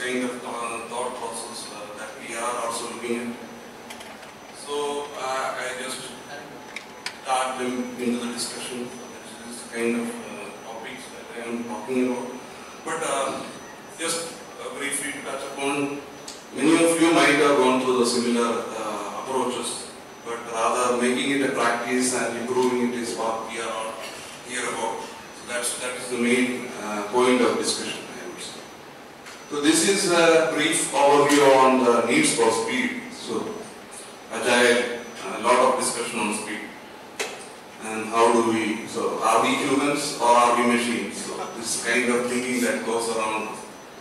kind of thought process that we are also looking at. So I just start into the discussion. This is kind of topics that I am talking about. But just briefly touch upon, many of you might have gone through the similar approaches, but rather making it a practice and improving it is what we are here about. So that is the main point of discussion, I would say. So this is a brief overview on the needs for speed. So agile, a lot of discussion on speed. And how do we, so are we humans or are we machines? So this kind of thinking that goes around.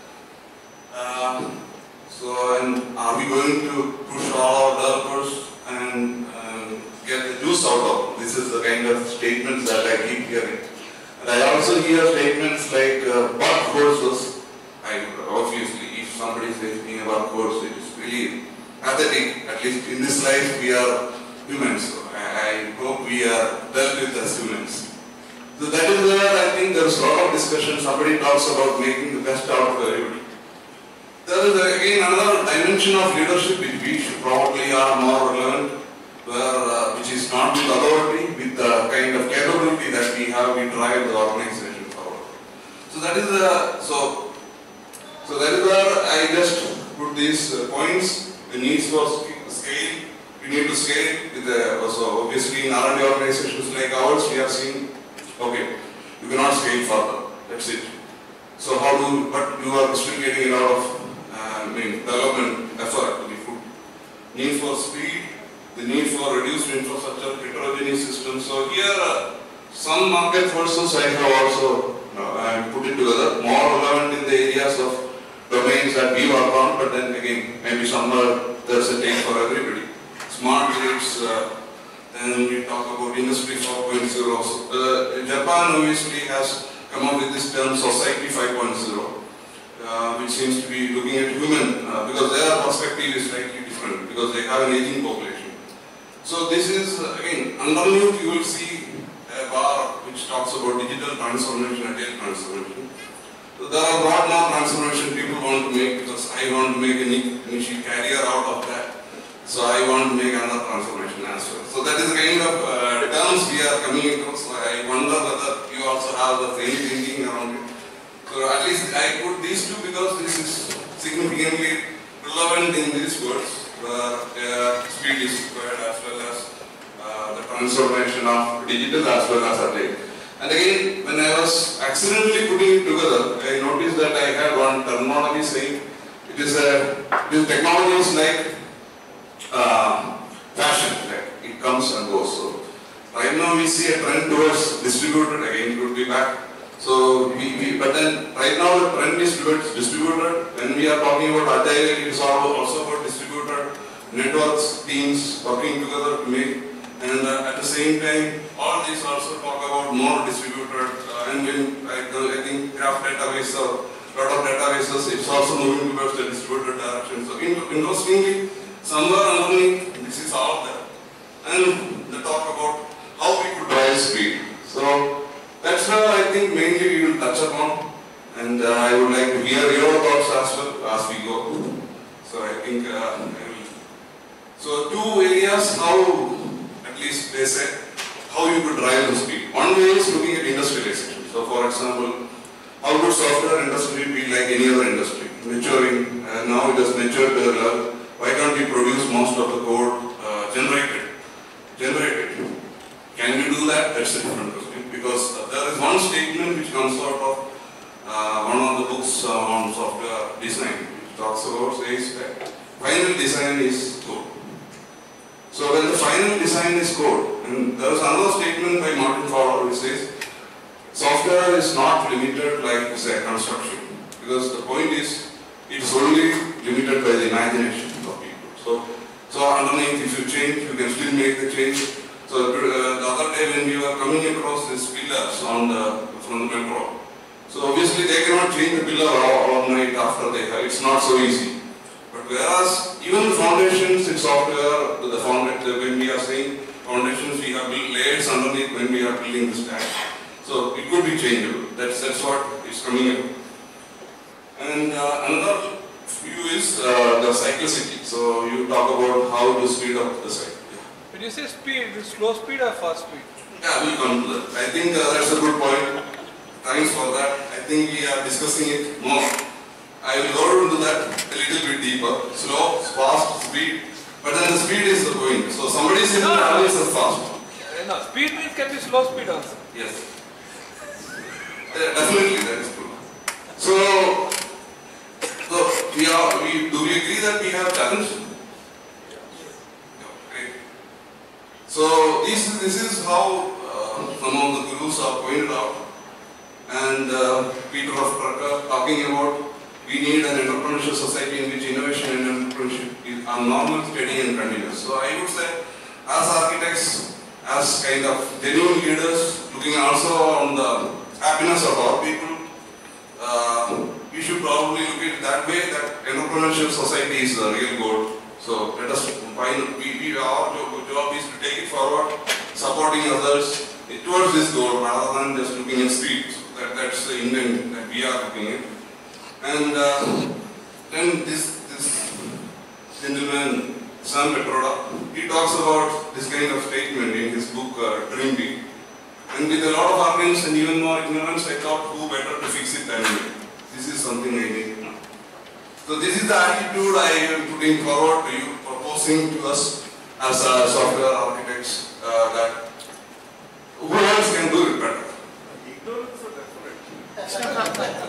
And are we going to push all our developers and get the juice out of? This is the kind of statements that I keep hearing. And I also hear statements like what courses. Obviously, if somebody is asking about course, it is really pathetic. At least in this life, we are humans. So I hope we are dealt with as humans. So that is where I think there is a lot of discussion. Somebody talks about making the best out of everybody. There is again another dimension of leadership which probably are more relevant, which is not with authority, with the kind of capability that we have, we drive the organization forward. So that is so that is where I just put these points. The needs for scale. We need to scale with so obviously in R&D organizations like ours, we have seen, okay, you cannot scale further. That's it. So how do, but you are still getting a lot of development effort to be put. Need for speed, the need for reduced infrastructure, heterogeneous systems. So here, some market forces I have also put it together, more relevant in the areas of domains that we work on, but then again, maybe somewhere there's a take for everybody. Smart grids, then we talk about Industry 4.0. So, Japan obviously has come up with this term Society 5.0. Which seems to be looking at human, because their perspective is slightly different, because they have an aging population. So this is, again, underneath you will see a bar which talks about digital transformation and data transformation. So there are a lot more transformation people want to make, because I want to make a niche carrier out of that. So I want to make another transformation as well. So that is the kind of terms we are coming across. So I wonder whether you also have the same thinking around it. So at least I put these two because this is significantly relevant in these words, where speed is required as well as the transformation of digital as well as agile. And again, when I was accidentally putting it together, I noticed that I had one terminology saying this technology is like fashion, like it comes and goes. So right now we see a trend towards distributed, again it could be back. So but then right now the trend is towards distributed. When we are talking about agile, it is also about distributed networks, teams working together to make. And at the same time, all these also talk about more distributed. And when I think graph database or lot of databases, it's also moving towards the distributed direction. So interestingly, somewhere underneath, this is all there. And the talk about how we could drive speed. So that's where I think mainly we will touch upon, and I would like to hear your thoughts as well as we go. So I think I will. So two areas how, at least they say, how you could drive the speed. One way is looking at industrialization. So for example, how would software industry be like any other industry? Maturing, now it has matured to the level. Why can't we produce most of the code generated? Can we do that? That's a different question. Because there is one statement which comes out of one of the books on software design, which talks about, says that final design is code. So when the final design is code, and there is another statement by Martin Fowler which says, software is not limited like say construction, because the point is, it's only limited by the imagination of people. So underneath, if you change, you can still make the change. So the other day when we were coming across these pillars on from the metro, so obviously they cannot change the pillar all night after they have, it's not so easy. But whereas even the foundations in software, when we are saying foundations, we have built layers underneath when we are building the stack. So it could be changeable. That's what is coming up. And another view is the cyclicity. So you talk about how to speed up the cycle. When you say speed, is slow speed or fast speed? Yeah, we'll come to that. I think that's a good point. Thanks for that. I think we are discussing it more. I will go into that a little bit deeper. Slow, fast, speed. But then the speed is the point. So somebody says always is fast. No, speed means can be slow speed also. Yes. Definitely that is true. So do we agree that we have challenge? Great. So this is how some of the gurus are pointed out, and Peter of Drucker talking about we need an entrepreneurship society in which innovation and entrepreneurship are normal, steady and continuous. So I would say as architects, as kind of genuine leaders, looking also on the happiness of our people, we should probably look at it that way, that entrepreneurship society is the real goal. So let us find, our job is to take it forward, supporting others towards this goal rather than just looking at streets. That's the intent that we are looking at. And then this gentleman, Sam Petroda, he talks about this kind of statement in his book, Dream Big. And with a lot of arguments and even more ignorance, I thought who better to fix it than me. This is something I need. So this is the attitude I am putting forward to you, proposing to us as software architects that who else can do it better? Ignorance or definite?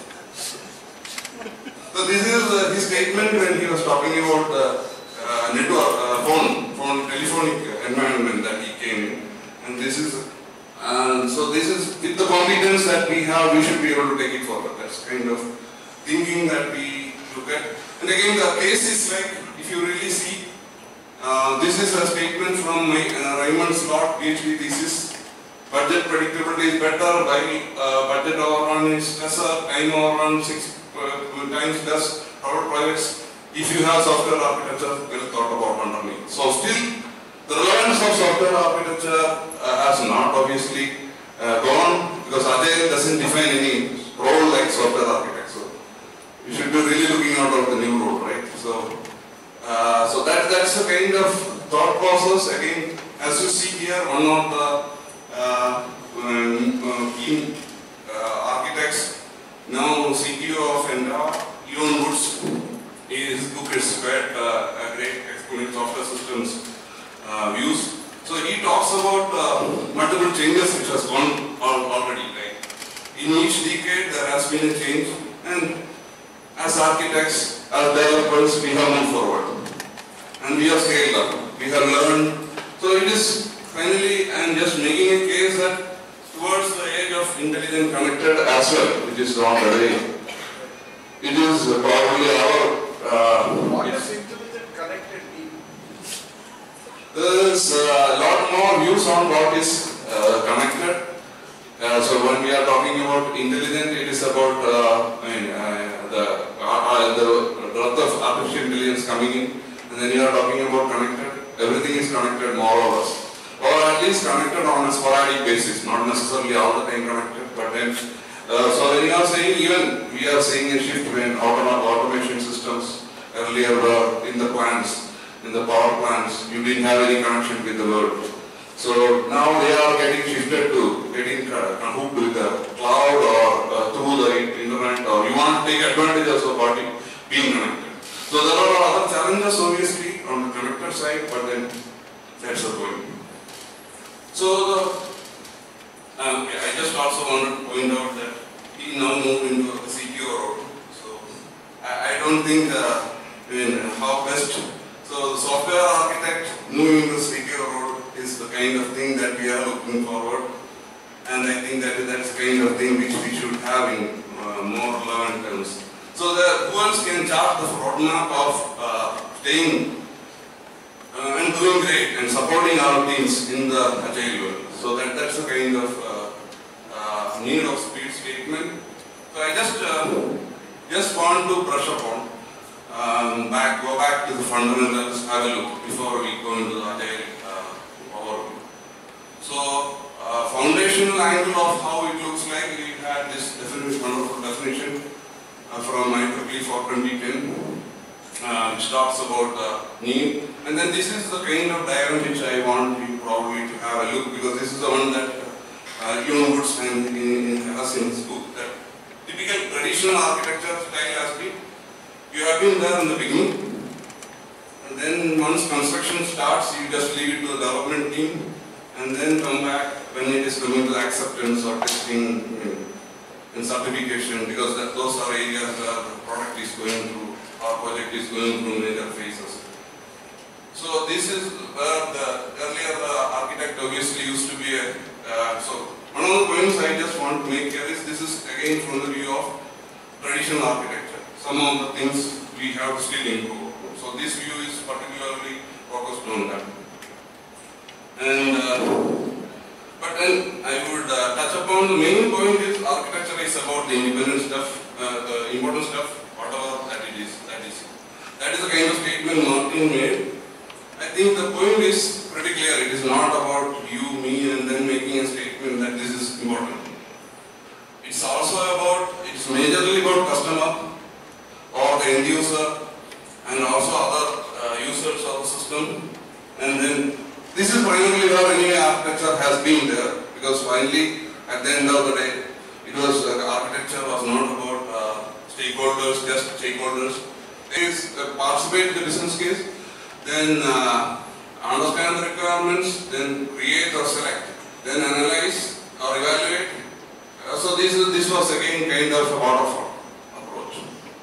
So this is his statement when he was talking about the network, telephonic environment that he came in. And this is, so this is, with the competence that we have, we should be able to take it forward. That's kind of thinking that we look at. And again, the case is like, if you really see, this is a statement from my Raymond Scott PhD thesis. Budget predictability is better, while budget overrun is lesser, time overrun 6 times less, private projects. If you have software architecture, well thought about underneath. So still, the relevance of software architecture has not obviously gone, because Agile doesn't define any role like software architect. So you should be really looking out of the new role, right? So, so that's the kind of thought process. Again, as you see here, one of the key architects, now CTO of Endava, Ewan Woods, his book is quite a great exponent software systems views. So he talks about multiple changes which has gone already, right? In each decade there has been a change, and as architects, as developers, we have moved forward. And we have scaled up, we have learned. So it is finally, I am just making a case that towards the age of intelligent connected as well, which is on the way, it is probably our... what does intelligent connected mean? There is a lot more views on what is connected. So when we are talking about intelligent, it is about the breadth of artificial intelligence coming in, and then you are talking about connected. Everything is connected more or less, or at least connected on a sporadic basis, not necessarily all the time connected. But then, so when you are saying, even we are seeing a shift when automation systems earlier were in the plants, in the power plants, you didn't have any connection with the world. So now they are getting shifted to getting hooked with the cloud or through the internet, or you want to take advantage of what being connected. So there are other challenges obviously on the connected side, but then that's the point. So I just also want to point out that we now move into the CTO role. So I don't think how best. So the software architect moving the CTO role is the kind of thing that we are looking forward, and I think that that's the kind of thing which we should have in more relevant terms. So who else can chart the roadmap of staying and doing great and supporting our teams in the agile world. So that's the kind of need of speed statement. So I just want to brush upon, go back to the fundamentals, have a look before we go into the agile overview. So foundational angle of how it looks like, we had this wonderful definition from IEEE for 2010, which talks about need. And then this is the kind of diagram which I want you probably to have a look, because this is the one that Woods and has in his book. That typical traditional architecture style has been, you have been there in the beginning, and then once construction starts, you just leave it to the development team, and then come back when it is coming to acceptance or testing and certification, because those are areas where the product is going through, our project is going through major phases. So this is where the earlier architect obviously used to be a, so one of the points I just want to make here is, this is again from the view of traditional architecture. Some of the things we have to still improve. So this view is particularly focused on that. And but then I would touch upon the main point is architecture is about the independent stuff, the important stuff, whatever that it is. That is the kind of statement Martin made. I think the point is pretty clear. It is not about you, me, and then making a statement that this is important. It's also about, it's majorly about customer or the end user and also other users of the system. And then this is primarily where any architecture has been there, because finally at the end of the day, it was architecture was not about stakeholders, just stakeholders. Is participate in the business case, then understand the requirements, then create or select, then analyze or evaluate. So this was again kind of a waterfall approach.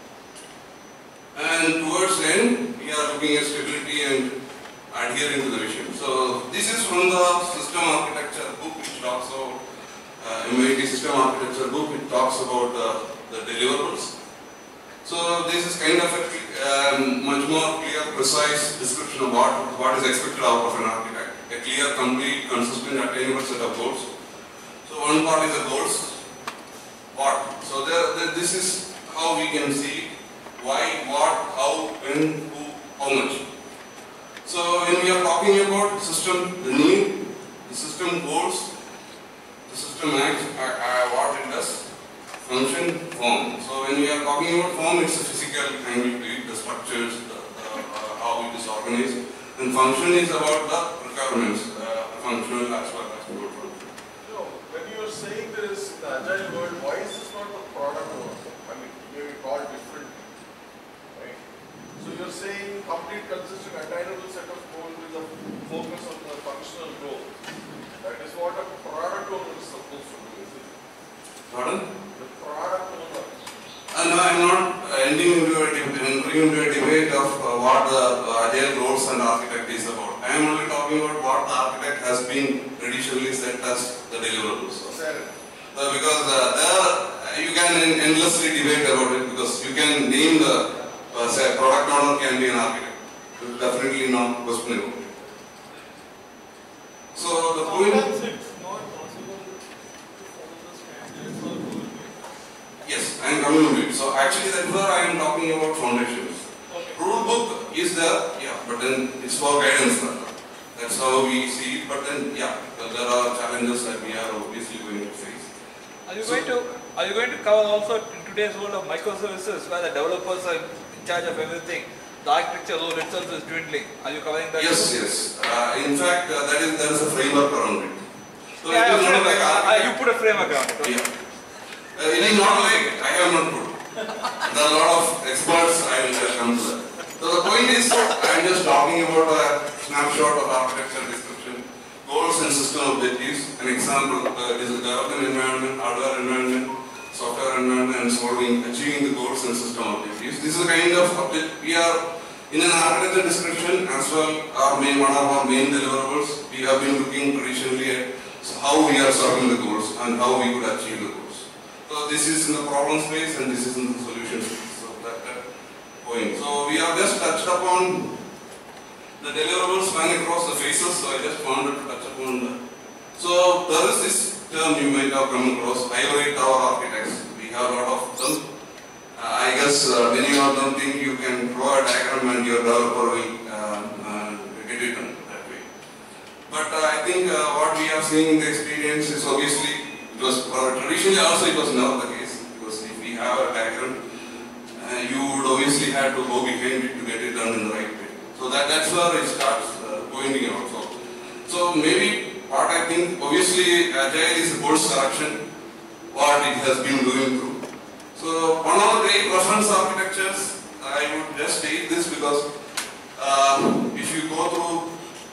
And towards the end, we are looking at stability and adhering to the vision. So this is from the system architecture book, which talks about MIT system architecture book. It talks about the deliverables. So this is kind of a much more clear, precise description of what is expected out of an architect. A clear, complete, consistent, attainable set of goals. So one part is the goals. What? So this is how we can see why, what, how, when, who, how much. So when we are talking about system, the need, the system goals, the system acts, what it does. Function, form. So when we are talking about form, it's a physical angle to it, the structures, how it is organized. And function is about the requirements, functional as well as good function. No, when you are saying this in the agile world, why is this not the product owner? I mean, maybe called differently, right? So you are saying complete, consistent, attainable set of goals with a focus on the functional goal. That is what a product owner is supposed to do, isn't it? Pardon? Product owner. No, I'm not entering into a debate of what the agile roles and architect is about. I am only talking about what the architect has been traditionally set as the deliverables. Because there you can endlessly debate about it, because you can name the say product owner can be an architect. It's definitely not questionable. So the point. Yes, I am coming to it. So actually that's where I am talking about foundations. Okay. Rule book is there, yeah, but then it's for guidance. That's how we see it, but then yeah, there are challenges that we are obviously going to face. Are you going to cover also in today's world of microservices, where the developers are in charge of everything? The architecture role itself is dwindling. Are you covering that? Yes, yes. In fact, there is a framework around it. So yeah, it is not like you put a framework around it. Okay? Yeah. It is not like I have not put. There are a lot of experts, I will come to that. So the point is, I am just talking about a snapshot of architecture description, goals and system objectives. An example is a development environment, hardware environment, software environment, and achieving the goals and system objectives. This is a kind of object we are in an architecture description as well. One of our main deliverables, we have been looking traditionally at how we are serving the goals and how we could achieve the goals. So this is in the problem space and this is in the solution space. So that point. So we have just touched upon the deliverables span across the phases. So I just wanted to touch upon that. So there is this term you might have come across, hybrid tower architects. We have a lot of them. I guess many of them think you can draw a diagram and your developer will get it done that way. But I think what we have seen in the experience is obviously, it was traditionally also it was never the case, because if we have a diagram, you would obviously have to go behind it to get it done in the right way. So that's where it starts going out. So maybe what I think, obviously Agile is a course correction, what it has been going through. So one of the great reference architectures, I would just state this because if you go through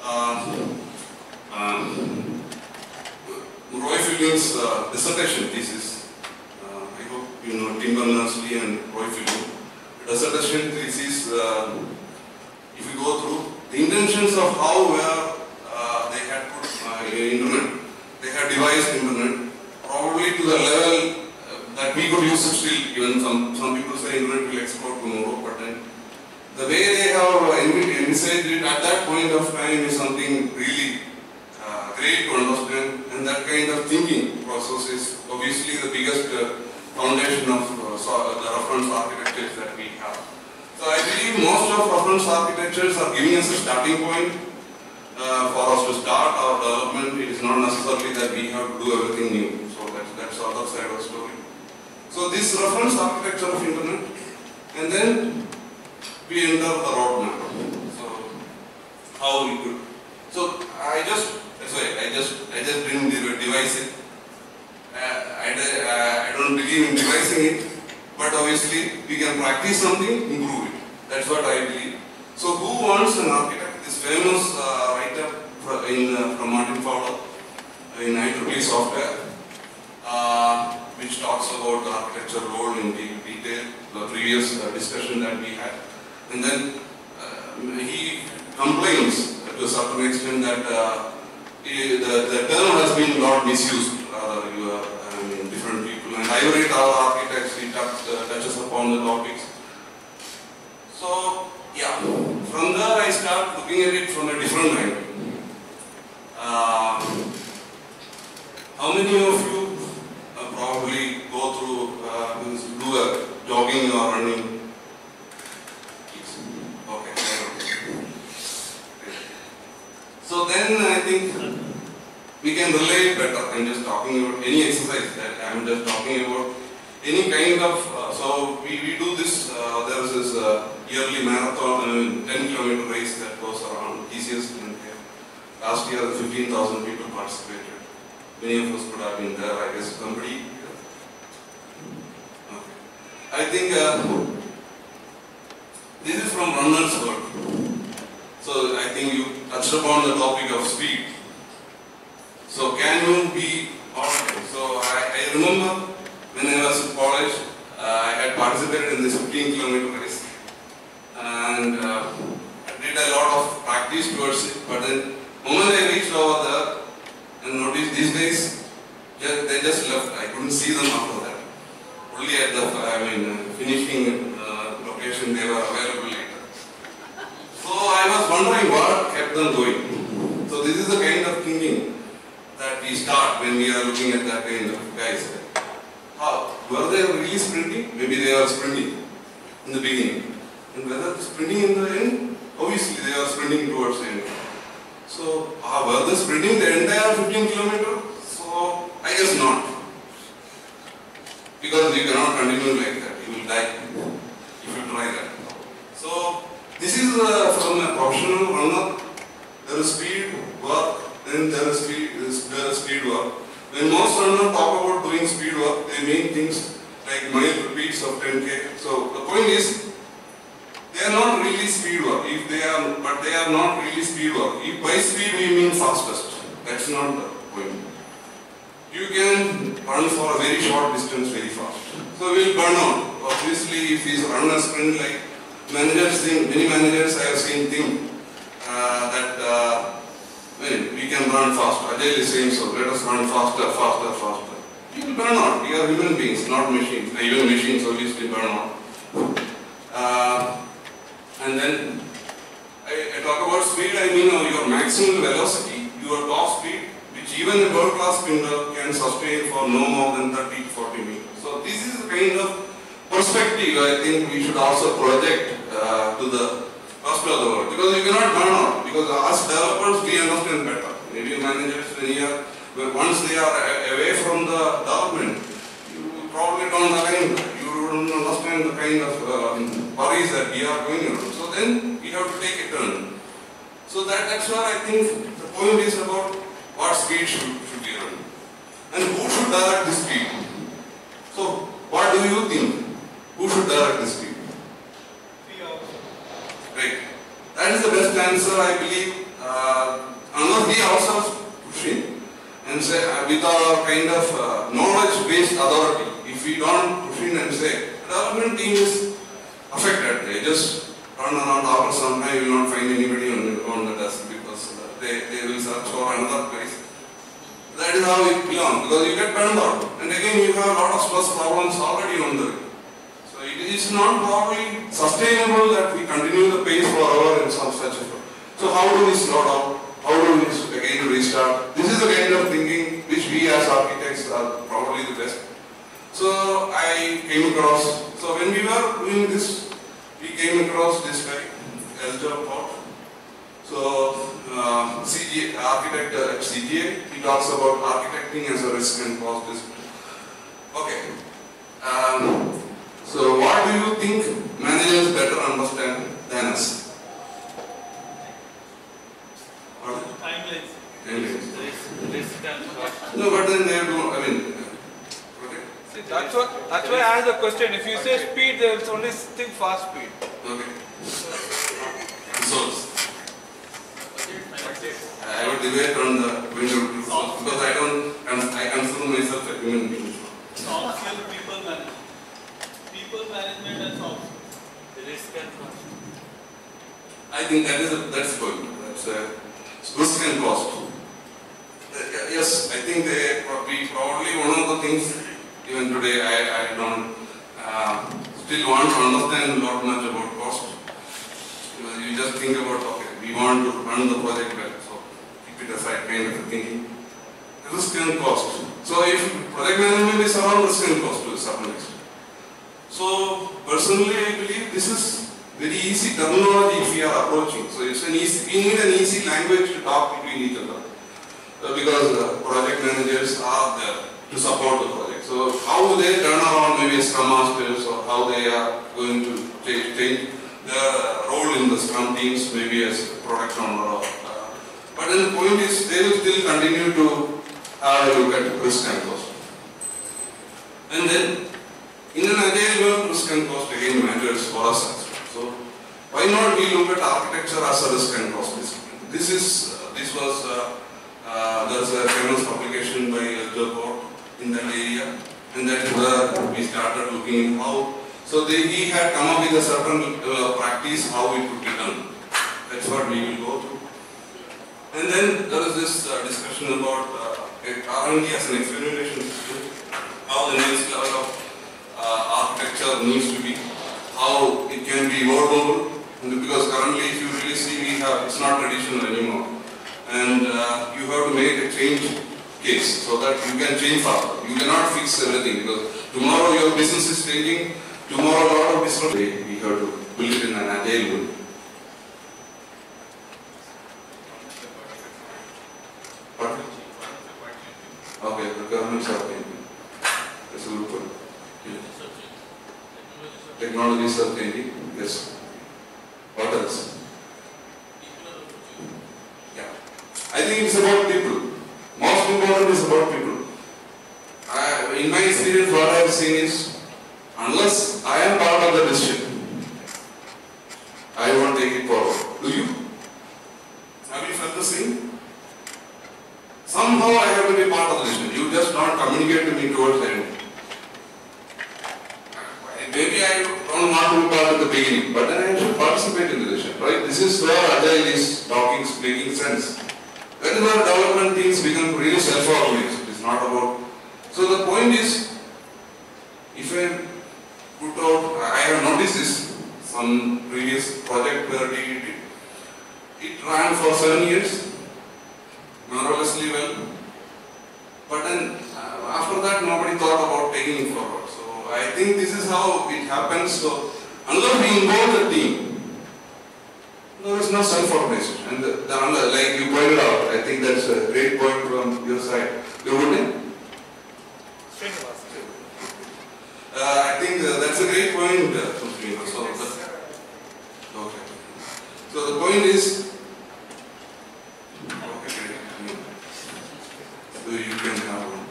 Roy Fielding's dissertation thesis, I hope you know Tim Berners-Lee and Roy Fielding. The dissertation thesis, if you go through the intentions of how they had put internet, they had devised internet, probably to the level that we could use it still. Even some people say internet will explode tomorrow, but then the way they have envisaged it at that point of time is something really great to understand, and that kind of thinking process is obviously the biggest foundation of the reference architectures that we have. So I believe most of reference architectures are giving us a starting point for us to start our development. It is not necessarily that we have to do everything new. So that's the other side of the story. So this reference architecture of internet, and then we enter the roadmap. So how we could. So I just didn't devise it. I don't believe in devising it, but obviously we can practice something, improve it. That's what I believe. So who wants an architect? This famous writer from Martin Fowler in IEEE software, which talks about the architecture role in detail, the previous discussion that we had. And then he complains to a certain extent that the term has been not misused, different people. And Ivory Tower architects, he touches upon the topics. So, yeah, from there I start looking at it from a different angle. How many of you probably go through, do a jogging or running? So then I think we can relate better. I'm just talking about any exercise that I'm just talking about any kind of, so we do this, there is this yearly marathon, 10-kilometer race that goes around TCS in here. Last year 15,000 people participated. Many of us could have been there, I guess somebody. Okay. I think this is from Runner's World. So I think you touched upon the topic of speed. So can you be alright? So I remember when I was in college, I had participated in this 15-kilometer race, and I did a lot of practice towards it. But then, the moment I reached over there and noticed these days, they just left. I couldn't see them after that. Only at the finishing location they were available later. So I was wondering what kept them going. So this is the kind of thinking that we start when we are looking at that kind of guys. How? Were they really sprinting? Maybe they are sprinting in the beginning. And whether sprinting in the end? Obviously they are sprinting towards the end. So were they sprinting the entire 15 kilometers? So I guess not. Because you cannot continue like that. You will die if you try that. So this is from a professional runner. There is speed work, then there is speed work. When most runners talk about doing speed work, they mean things like mile repeats of 10K. So the point is, they are not really speed work. But they are not really speed work. If by speed we mean fastest, that's not the point. You can run for a very short distance very fast. So we will burn out. Obviously, if you run a sprint like many managers I have seen think that we can run faster. Agile is saying so. Let us run faster. You will burn out. We are human beings, not machines. Even machines obviously burn out. And then I talk about speed. I mean your maximum velocity, your top speed, which even a world-class sprinter can sustain for no more than 30 to 40 meters. So this is the kind of perspective I think we should also project to the rest of the world, because you cannot burn out. Because as developers we understand better. Maybe managers, once they are away from the development, you probably don't align. You don't understand the kind of worries that we are going through. So then we have to take a turn. So that's why I think the point is about what speed should be run. And who should direct this speed? So what do you think? Who should direct this speed? Right. That is the best answer, I believe. Unless we ourselves pushing and say with our kind of knowledge-based authority, if we don't push in and say, the development team is affected, they just turn around after some time, you will not find anybody on the desk because they will search for another place. That is how it belongs, because you get burned out. And again, you have a lot of stress problems already on the way. So it is not probably sustainable that we continue the pace forever in some such a way. So how do we slow down? How do we again restart? This is the kind of thinking which we as architects are probably the best. So I came across, so when we were doing this, we came across this guy, Elder Port. So CGA, architect at CGA, he talks about architecting as a risk and cost discipline. Okay. So what do you think managers better understand than us? Timelines. No, but then they do, I mean, okay. See, that's why I asked the question. If you say speed, they will only think fast speed. Okay. Results. I would debate on the window results because I consider myself a human being. Soft skill people management. People management and soft skill. Risk and cost. I think that's good. That's risk and cost. Yes, I think they probably one of the things even today I don't still want to understand not much about cost. You just think about, okay, we want to run the project well, so keep it aside kind of thinking. Risk and cost. So if project management is around risk and cost to a certain extent. So personally I believe this is very easy terminology if we are approaching. So it's an easy, we need an easy language to talk between each other. Because project managers are there to support the project. So how they turn around maybe as Scrum Masters or how they are going to change their role in the Scrum teams, maybe as product owner. But then the point is they will still continue to have a look at risk and cost. And then in an agile world, risk and cost again matters for us as well. So why not we look at architecture as a risk and cost discipline? There was a famous publication by Elder Port in that area, and that is where we started looking how. So he had come up with a certain practice how it could be done. That's what we will go through. And then there is this discussion about R&D as an experimentation system, how the next level of architecture needs to be, how it can be evolvable, because currently if you really see it's not traditional anymore. And you have to make a change case so that you can change faster. You cannot fix everything because tomorrow your business is changing, tomorrow a lot of business. We have to build it in an agile way. Okay, requirements are changing. That's a good point. Yeah. Technologies are changing. Yes. What else? Yeah. I think it's about people. Most important is about people. In my experience, what I have seen is, unless I am part of the decision, I won't take it forward. Do you? Have you felt the same? Somehow I have to be part of the decision. You just don't communicate to me towards the end. Maybe I don't want to be part at the beginning, but then I should participate in the decision, right? This is where agile is making sense. That is where development teams become really self-organized. It is not about. So the point is, if I put out, I have noticed this, some previous project where we did, it ran for 7 years, marvelously well. But then after that, nobody thought about taking it forward. So I think this is how it happens. So unless we involve the team, there is no self-organization. And like you pointed out, I think that's a great point from your side. Your good name? Srinivas. I think that that's a great point, Sushmita. Okay. So the point is, okay, great. So you can have one.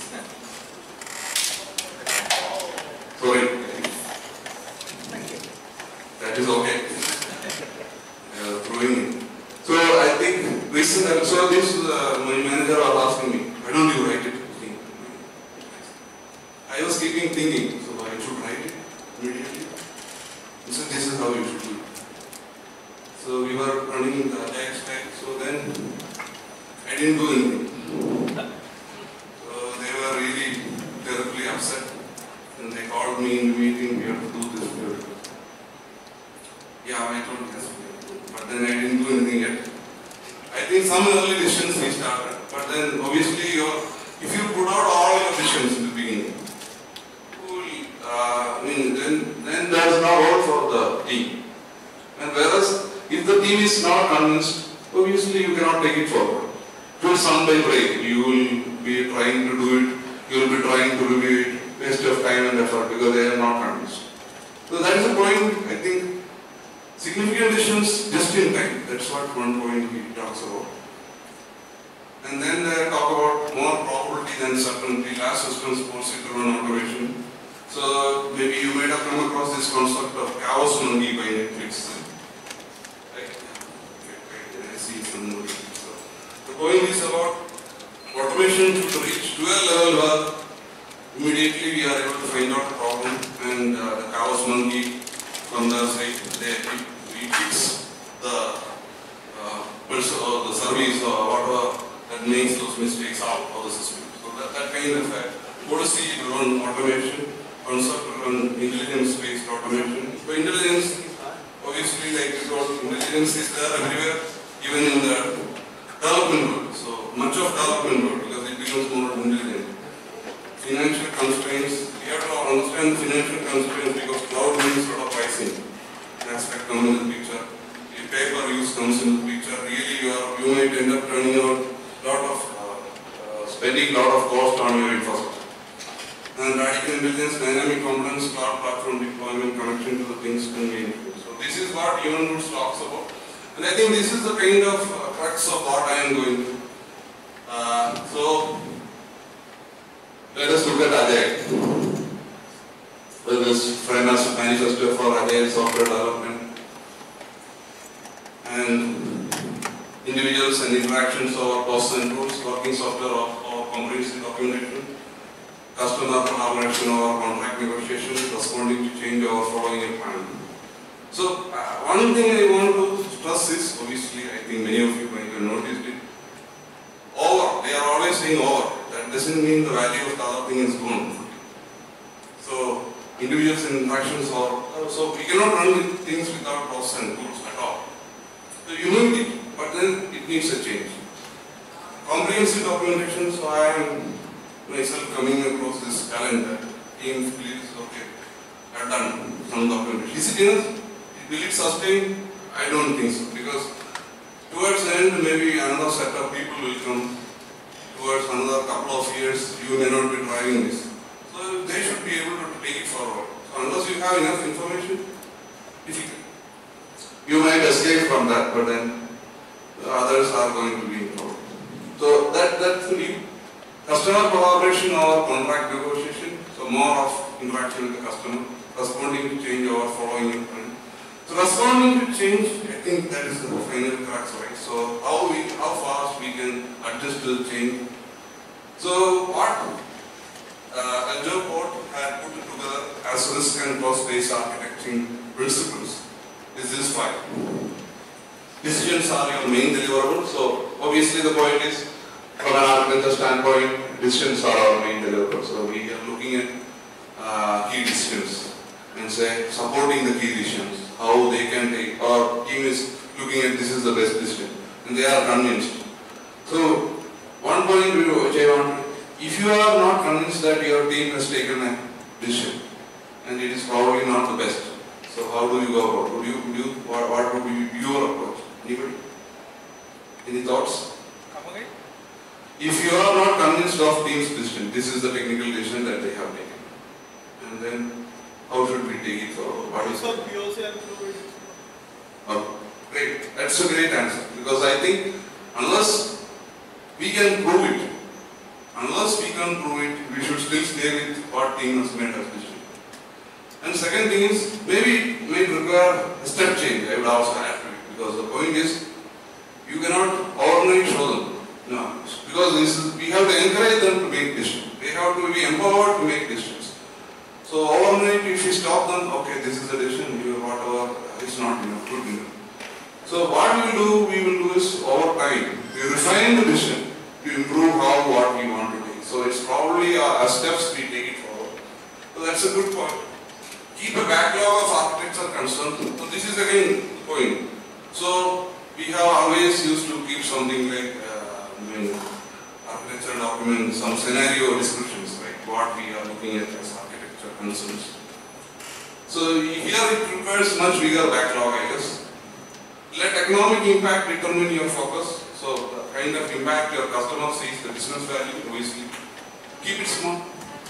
Sorry. That is okay. Throwing in. So I think recent, so this, my manager was asking me, why don't you write it? I was keeping thinking, so I should write it immediately. He said, this is how you should do it. So we were running in the agile stack, so then I didn't do anything. So they were really terribly upset. And they called me in the meeting, we have to do this. Yeah, I told yes, but then I didn't do anything yet. I think some early decisions we started, but then obviously if you put out all your decisions in the beginning, then there is no role for the team. And whereas if the team is not convinced, obviously you cannot take it forward. It will some by break. You will be trying to do it, you will be trying to review it, waste of time and effort because they are not convinced. So that is the point, I think. Significant decisions just in time. That's what one point he talks about. And then they talk about more probability than certainty. Last systems procedural automation. So maybe you might have come across this concept of chaos monkey by Netflix. Right? I see some movie. So the point is about automation to reach to a level where immediately we are able to find out the problem and the chaos monkey from the side, we fix the service or whatever that makes those mistakes out of the system. So that kind of policy-driven automation, concept-driven intelligence-based automation. So intelligence, obviously, like we told, intelligence is there everywhere, even in the development world. So much of development world because it becomes more intelligent. Financial constraints, we have to understand the financial constraints because cloud means sort of pricing aspect comes in the picture. If pay-per use comes in the picture, really you might end up turning out spending a lot of cost on your infrastructure. And radical intelligence, dynamic components, cloud platform deployment, connection to the things convenient. So this is what Evan Roots talks about. And I think this is the kind of crux of what I am going to. So let us look at Agile. With this famous manifesto for Agile software development. And individuals and interactions over process and tools, working software or comprehensive documentation, customer collaboration or contract negotiation, responding to change or following a plan. So one thing I want to stress is, obviously I think many of you might have noticed it, over, they are always saying over. That doesn't mean the value of the other thing is gone. So individuals and interactions are, so we cannot run things without process and tools at all. So you need it, but then it needs a change. Comprehensive documentation, so I am myself coming across this calendar. Teams, please, okay, I've done some documentation. Is it enough? Will it sustain? I don't think so, because towards the end, maybe another set of people will come. Towards another couple of years, you may not be driving this. So they should be able to take it forward. So unless you have enough information, difficult. You might escape from that, but then the others are going to be involved. So that's the need. Customer collaboration or contract negotiation, so more of interaction with the customer, responding to change or following a plan. So responding to change, I think that is the final crux, right? So how fast we can adjust to the change. So what Agile Port had put together as risk and cost-based architecting principles is this 5. Decisions are your main deliverable. So obviously the point is, from an architecture standpoint, decisions are our main deliverable. So we are looking at key decisions and say supporting the key decisions, how they can take. Our team is looking at this is the best decision, and they are convinced. So one point which I want, if you are not convinced that your team has taken a decision, and it is probably not the best, so how do you go about? What would be your approach? Anybody? Any thoughts? Come again? If you are not convinced of team's decision, this is the technical decision that they have taken, and then how should we take it forward? What is So POC and fluid. Great. That's a great answer. Because I think unless we can prove it, we should still stay with what team has made us decision. And second thing is, maybe it may require a step change. I would also add to it. Because the point is, you cannot overnight show them. No. Because we have to encourage them to make decisions. They have to be empowered to make decisions. So overnight, if you stop them, okay, this is a decision, you whatever, it's not enough, good enough. So what we will do is over time, we refine the decision to improve what we want to take. So it's probably our steps we take it forward. So that's a good point. Keep a backlog of architecture concerned. So this is again the point. So we have always used to keep something like architecture document, some scenario descriptions, right? What we are looking at as architecture concerns. So here it requires much bigger backlog, I guess. Let economic impact determine your focus. So the kind of impact your customer sees, the business value, obviously. Keep it small.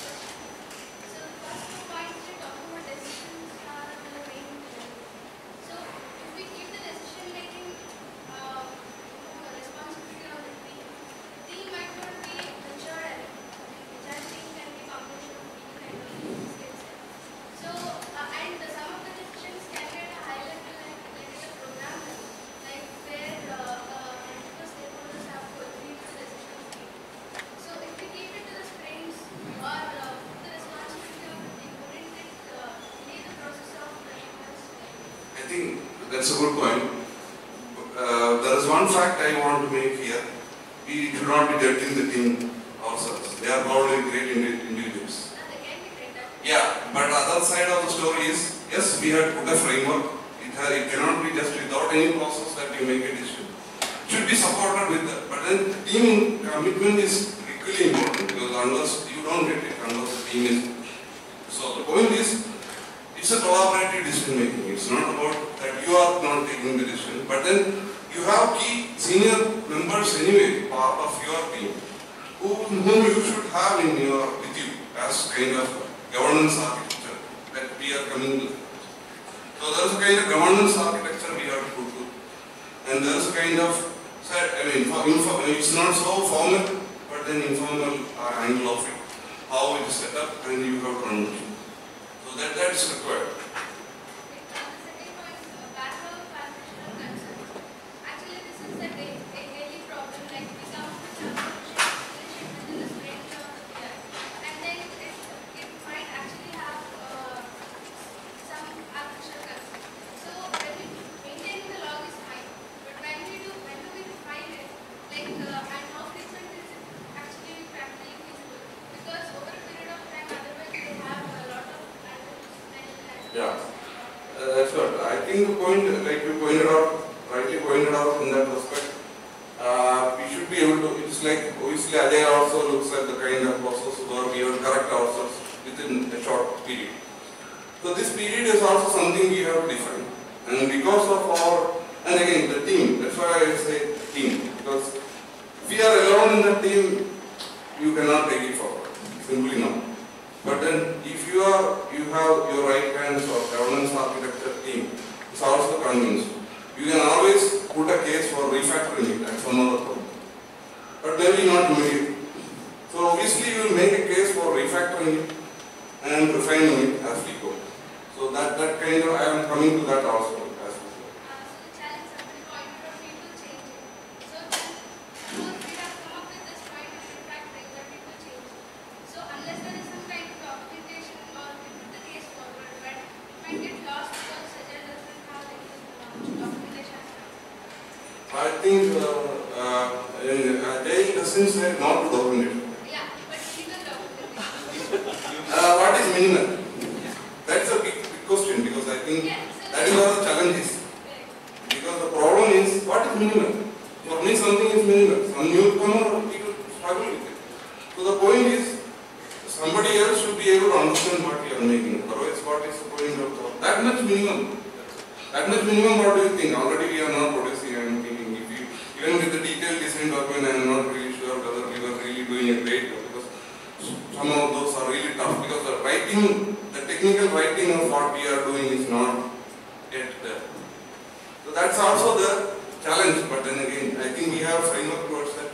I think that's a good point. There is one fact I want to make here. We should not be judging the team ourselves. They are probably great individuals. Yeah, but the other side of the story is, yes, we have put a framework. It cannot be just without any process that you make a decision. It should be supported with that. But then team commitment is equally important because unless you don't get it, unless the team is. So the point is, it's a collaborative decision making. It's not about that you are not taking the decision, but then you have key senior members anyway, part of your team, whom you should have with you as kind of governance architecture that we are coming to. So there is a kind of governance architecture we have to put to, and there is a kind of it's not so formal, but then informal angle of it, how it is set up, and you have to run it. So that is required. Yeah, that's good. I think the point, like you rightly pointed out in that respect, we should be able to, it's like, obviously Agile also looks at the kind of process where we have to correct ourselves within a short period. So this period is also something we have to define. And because of and again the team, that's why I say team, because if we are alone in the team, you cannot take it forward, simply not. But then if you have your right hands or governance architecture team, it's also convinced. You can always put a case for refactoring it at some other point. But maybe not immediately. So obviously you will make a case for refactoring it and refining it as we go. So that kind of, I am coming to that also. I think Agile doesn't say not to document it. Yeah, but legal documentation. What is minimal? That's a big question because I think that is one of the challenges. Because the problem is, what is minimal? For me something is minimal. Some newcomer people struggle with it. So the point is, somebody else should be able to understand what you are making. Otherwise, what is the point of that much minimum? That much minimum, what do you think? Already we are not producing. I am thinking, even with the detailed design document, I am not really sure whether we were really doing a great job because some of those are really tough because the writing, the technical writing of what we are doing is not yet there. So that's also the challenge, but then again, I think we have framework towards that.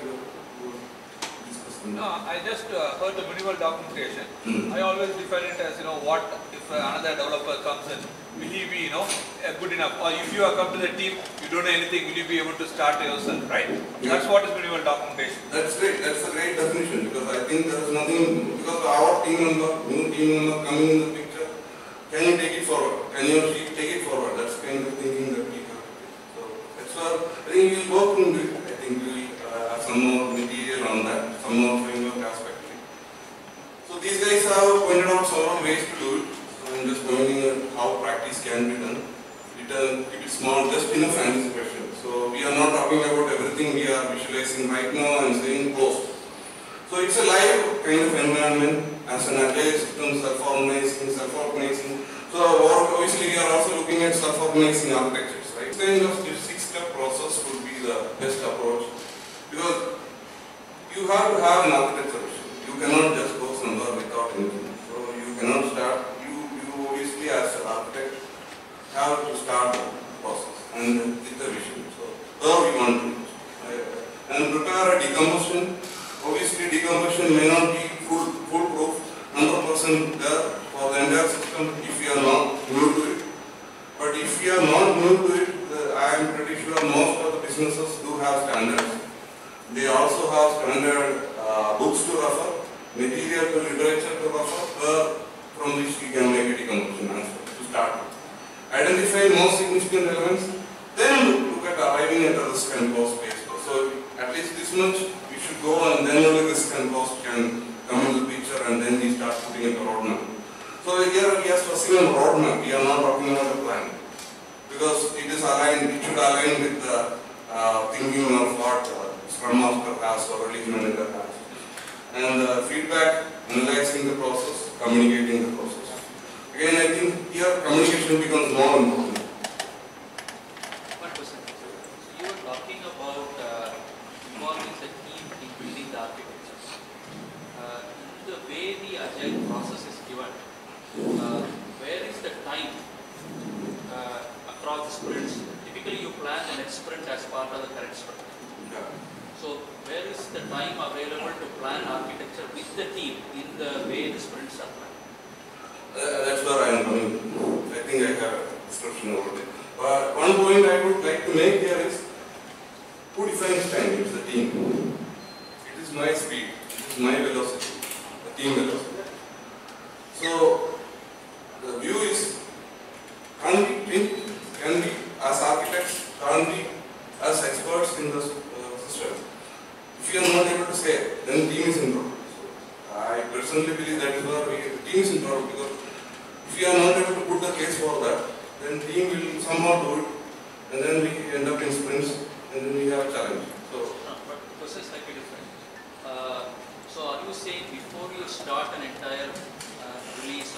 No, I just heard the minimal documentation. I always define it as, what if another developer comes in, will he be, good enough? Or if you have come to the team, you don't know anything, will you be able to start yourself, right? Yeah. That's what is minimal documentation. That's great. That's a great definition, because I think there is nothing, because our team member, new team member coming in the picture, can you take it forward? Can you take it forward? That's kind of thinking that we have. So that's why I think we'll work on it. I think we'll have some more material on that, some more framework aspect. So these guys have pointed out several ways to do it. So I'm just pointing at how practice can be done. Keep it small, just enough anticipation. So we are not talking about everything we are visualizing right now and saying post. So it's a live kind of environment as an agile system, self-organizing. So obviously we are also looking at self-organizing architectures, right? Kind of this 6-step process would be the best approach, because you have to have an architecture vision. You cannot just go somewhere without anything. So you cannot start. You obviously as an architect have to start the process and with the vision. So where we want to reach. And prepare a decomposition. Obviously decomposition may not be foolproof, 100% there for the entire system if we are not new to it. But if we are not new to it, I am pretty sure most of the businesses do have standards. They also have standard books to refer, material to literature to refer, from which we can make a decomposition answer to start with. Identify most significant elements, then look at arriving at a risk and cost base. So at least this much we should go, and then only risk and cost can come into the picture, and then we start putting in the roadmap. So here we are stressing on roadmap, we are not talking about a plan. Because it is aligned, it should align with the thinking of what Scrum Master has or Release Manager has. And feedback, analyzing the process, communicating the process. Again, I think here communication becomes more important. One question. So you were talking about involving the team in building the architecture. In the way the agile process is given, where is the time across the sprints? Typically you plan the next sprint as part of the current sprint. Yeah. So where is the time available to plan architecture with the team in the way the sprints are planned? That's where I am coming. I think I have a description over there. But one point I would like to make here is, who defines time? It's the team. It is my speed, it is my velocity, the team velocity. So the view is, can we as architects, can we as experts in the system? If you are not able to say, then team is in trouble. So I personally believe that is where the team is in trouble, because if you are not able to put the case for that, then team will somehow do it, and then we end up in sprints, and then we have a challenge. So, but the question is slightly different. So are you saying before you start an entire release,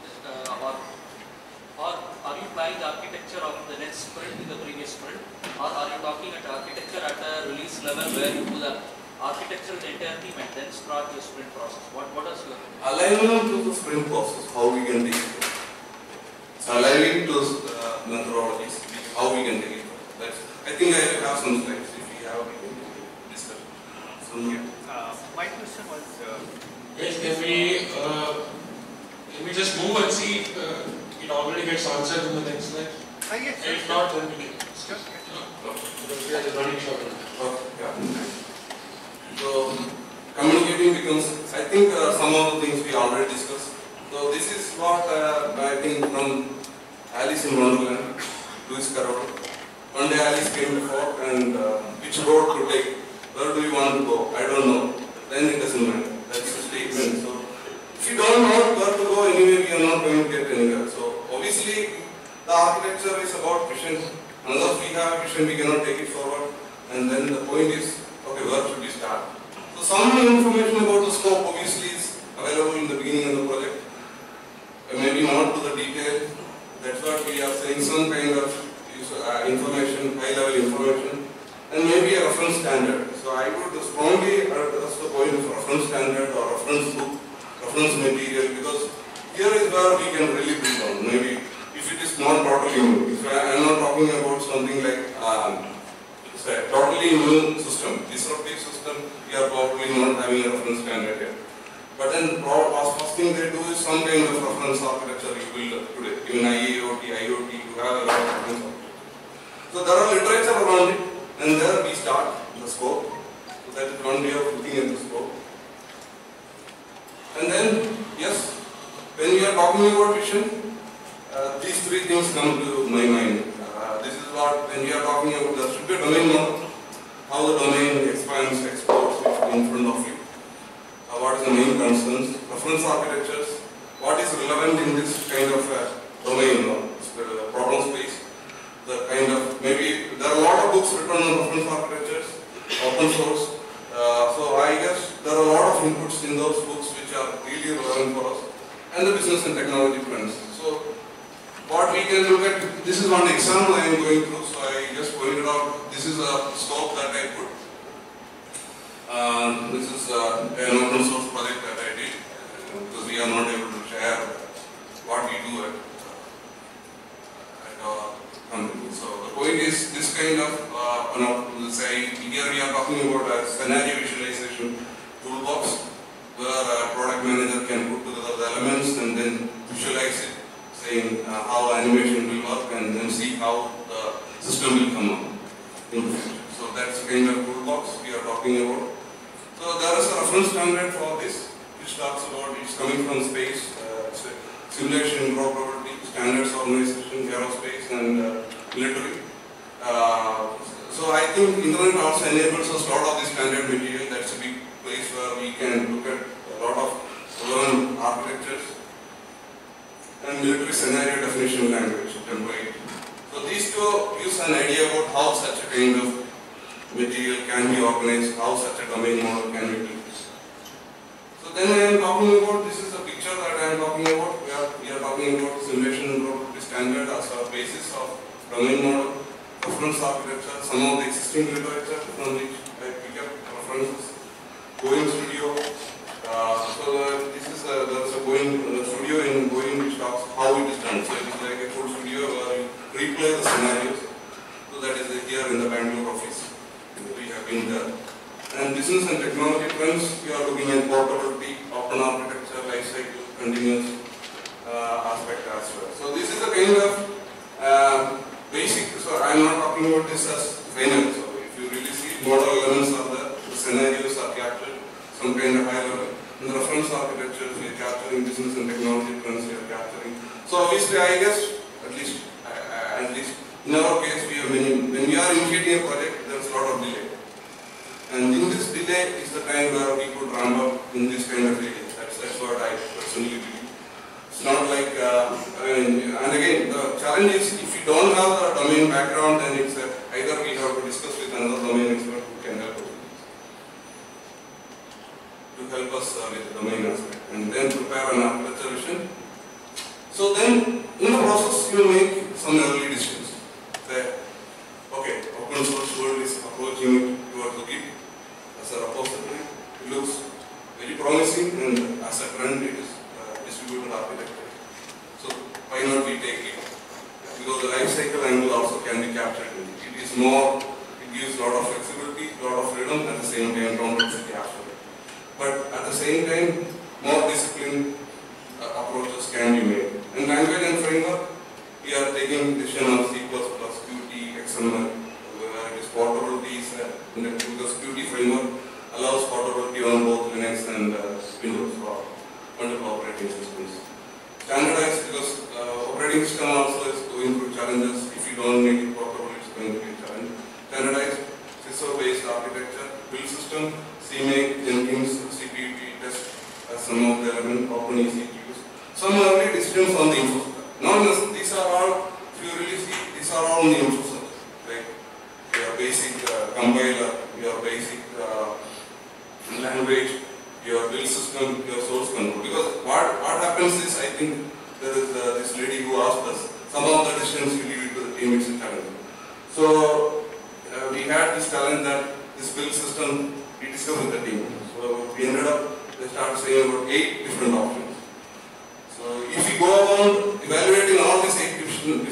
or are you planning the architecture of the next sprint in the previous sprint, or are you talking at architecture at a release level where you do the architecture of the entire team and then start your sprint process? What is your alignment to the sprint process, how we can take it. So aligning to methodologies, how we can take it. That's, I think I have some slides. If we have, we can discuss. So, My question was, Yes, can we just move and see if it already gets answered in the next slide? yes, And if not, then we can. sure. Because we are just running short on time. yeah. So communicating becomes, I think some of the things we already discussed. So this is what I think from Alice in Wonderland, Lewis Carroll. One day Alice came before, and which road to take, where do you want to go? I don't know. Then it doesn't matter. That's the statement. So if you don't know where to go, anyway we are not going to get anywhere. So obviously the architecture is about vision. Unless we have vision, we cannot take it forward. And then the point is, okay, where should we start? So some information about the scope obviously is available in the beginning of the project. Maybe not to the detail. That's what we are saying, some kind of information, high-level information, and maybe a reference standard. So I would strongly address the point of reference standard or reference book, reference material, because here is where we can really build on. Maybe if it is not totally new, if I am not talking about something like say, totally new system, disruptive system, we are probably not having a reference standard here. But then first thing they do is some kind of reference architecture you build today. Even IoT, you have a lot of reference architecture. So there are literature around it, and there we start the scope. So that is one way of looking at the scope. And then, yes, when we are talking about vision, these three things come to my mind. This is what, when we are talking about the structured domain model, how the domain expands, exports in front of you. What is the main concerns, reference architectures, what is relevant in this kind of domain, problem space, the kind of, maybe there are a lot of books written on reference architectures, open source, so I guess there are a lot of inputs in those books which are really relevant for us, and the business and technology trends. So what we can look at, this is one example I am going through, so I just pointed out, this is a scope that I put. This is an open source project that I did, because we are not able to share what we do at our company. So the point is, this kind of, say, here we are talking about a scenario visualization toolbox, where a product manager can put together the elements and then visualize it, saying how animation will work, and then see how the system will come up in the future. So that's the kind of toolbox we are talking about. So there is a reference standard for this, which talks about it's coming from space, simulation, probability, standards organization, aerospace, and military. So I think Internet also enables us a lot of this standard material. That's a big place where we can look at a lot of relevant architectures and military scenario definition language template. So these two gives an idea about how such a kind of material can be organized, how such a domain model can be built. So then I am talking about, this is a picture that I am talking about, we are talking about simulation and probability standard as a basis of domain model, reference architecture, some of the existing literature from which I pick up references, Boeing Studio. This is there is a Boeing studio in Boeing which talks how it is done. So it is like a full studio where you replay the scenarios. So that is here in the Bangalore office. We have been there. And business and technology trends, we are looking at portability, open architecture, life cycle, continuous aspect as well. So this is a kind of basic, so I am not talking about this as final. So if you really see, model elements are there, the scenarios are captured, some kind of high level. In the reference architectures, we are capturing business and technology trends, we are capturing. So obviously, I guess, at least in our case, we have when we are initiating a project, there is a lot of delay. And in this delay is the time where we could ramp up in this kind of area. That's what I personally believe. It's not like, and again, the challenge is if you don't have the domain background, then it's either we have to discuss with another domain expert who can help us with the domain aspect, and then prepare an architecture vision. So then, in the process, you make some early decisions. Say, okay, open source world is approaching it towards the Git as a repository. It looks very promising, and as a trend, it is distributed architecture. So why not we take it? Because the life cycle angle also can be captured. It is more, it gives a lot of flexibility, a lot of freedom, at the same time complexity absolutely. But at the same time, more disciplined approaches can be made. And language and framework, we are taking decision on C++, Qt, XML, where it is portability, because Qt framework allows portability on both Linux and Windows for multiple operating systems. Standardized because operating system also is going through challenges. If you don't make it portable, it's going to be a challenge. Standardized, CISO-based architecture, build system, CMake, Jenkins, CPUT, test as some of the element, open ECQs. Some early decisions on the infrastructure. Not these are all, if you really see, these are all on the infrastructure. Like your basic compiler, your basic language, your build system, your source control. Because what happens is, I think there is this lady who asked us, some of the decisions you leave it to the team, it's a challenge. So we had this challenge that this build system, we discussed with the team. So we ended up, they started saying about 8 different options. So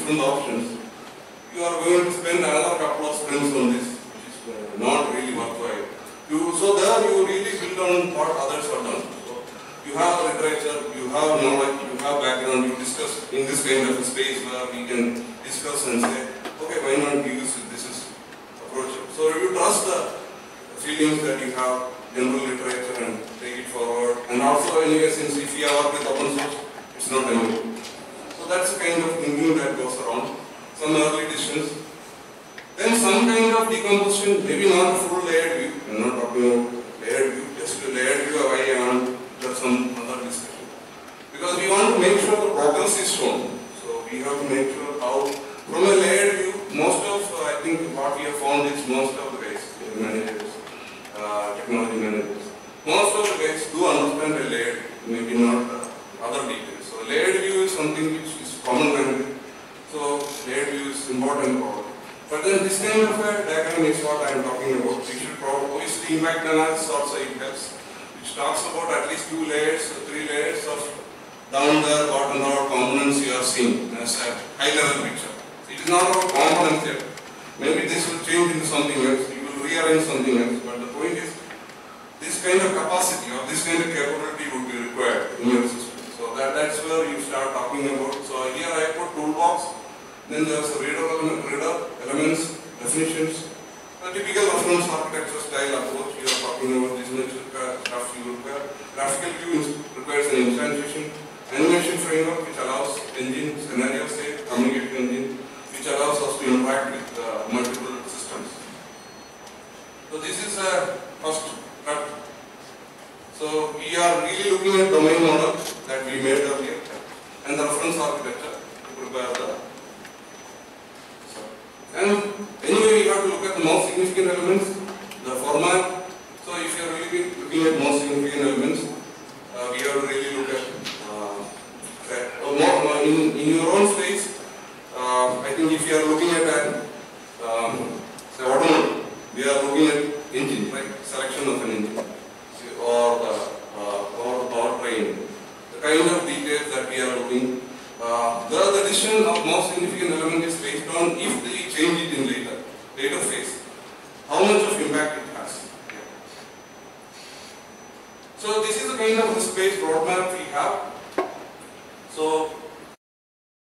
different options, you are going to spend another couple of sprints on this, which is not really worthwhile. So there you really build on what others have done. So you have literature, you have knowledge, you have background, you discuss in this kind of a space where we can discuss and say, okay, why not use this is approach. So you trust the feelings that you have, general literature, and take it forward. And also anyway, since if you work with open source, it's not anymore. So that's the kind of thinking that goes around. Some early decisions. Then some kind of decomposition, maybe not a full layered view. I'm not talking about layered view, just a layered view of IAM, there's some other discussion. Because we want to make sure the progress is shown. So we have to make sure how, from a layered view, most of, I think what we have found is most of the guys, managers, technology managers, most of the guys do understand a layered view, maybe not other details. So layered view is something which is common language. So layered view is important for. But then this kind of a diagram is what I am talking about. We should probably, obviously impact analysis also it helps, which talks about at least 2 layers, 3 layers of down there, bottom there, components you are seeing as a high level picture. It is not about components here. Maybe this will change into something else, you will rearrange something else, but the point is, this kind of capacity or this kind of capability would be required in your system. So that's where you start talking about. So here I put toolbox, then there's a reader elements, definitions, a typical reference architecture style approach. You are talking about this much stuff you require. Graphical view requires an instantiation. Animation framework which allows engine, scenario state, communication engine, which allows us to interact with multiple systems. So this is a first cut. So we are really looking at domain model that we made earlier and the reference architecture to prepare the. And anyway, we have to look at the most significant elements, the format. So if you are really looking at most significant elements, we have to really look at in your own space. I think if you are looking at say automotive, we are looking at engine, right? Selection of an engine, or the powertrain, the kind of details that we are looking. The decision of most significant element is based on if they change it in later phase, how much of impact it has. So this is the kind of the space roadmap we have. So